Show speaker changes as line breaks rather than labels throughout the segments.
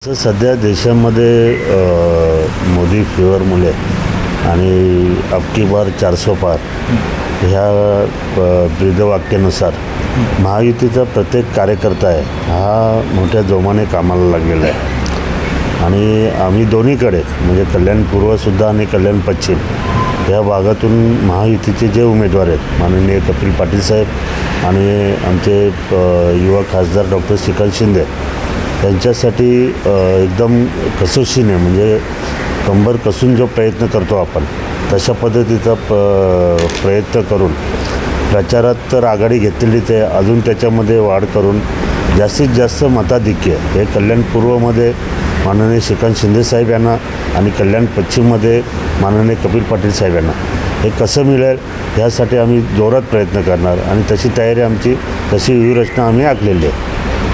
सध्या देशामध्ये मोदी फेवरमुळे आणि अब की बार 400 पार ह्या ब्रीदवाक्यानुसार महायुतीचा प्रत्येक कार्यकर्ता आहे हा मोठ्या जोमाने कामाला लागलेला आहे आणि आम्ही दोन्हीकडे म्हणजे कल्याण पूर्वसुद्धा आणि कल्याण पश्चिम या भागातून महायुतीचे जे उमेदवार आहेत माननीय कपिल पाटील साहेब आणि आमचे युवा खासदार डॉक्टर श्रीकांत शिंदे त्यांच्यासाठी एकदम कसोशीने म्हणजे कंबर कसून जो प्रयत्न करतो आपण तशा पद्धतीचा प्रयत्न करून प्रचारात तर आघाडी घेतलेलीच आहे, अजून त्याच्यामध्ये वाढ करून जास्तीत जास्त मताधिक्य हे कल्याण पूर्वमध्ये माननीय श्रीकांत शिंदे साहेब यांना आणि कल्याण पश्चिममध्ये माननीय कपिल पाटील साहेब यांना हे कसं मिळेल यासाठी आम्ही जोरात प्रयत्न करणार आणि तशी तयारी आमची तशी व्यूहरचना आम्ही आखलेली आहे.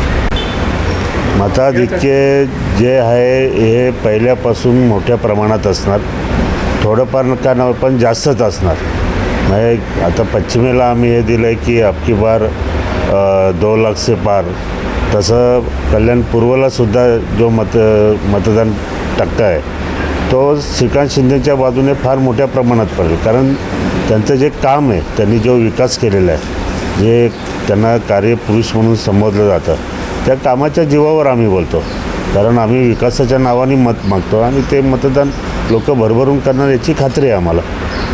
मताधिक्य जे आहे हे पहिल्यापासून मोठ्या प्रमाणात असणार, थोडंफार नका पण जास्तच असणार. म्हणजे आता पश्चिमेला आम्ही हे दिलं आहे की अब की बार 2 लाख से पार, तसं कल्याण पूर्वलासुद्धा जो मतदान टक्का आहे तो श्रीकांत शिंदेच्या बाजूने फार मोठ्या प्रमाणात पडेल. कारण त्यांचं जे काम आहे, त्यांनी जो विकास केलेला आहे, जे त्यांना कार्यपुरुष म्हणून संबोधलं जातं, त्या कामाच्या जीवावर आम्ही बोलतो. कारण आम्ही विकासाच्या नावाने मत मागतो आणि ते मतदान लोक भरभरून करणार याची खात्री आहे आम्हाला.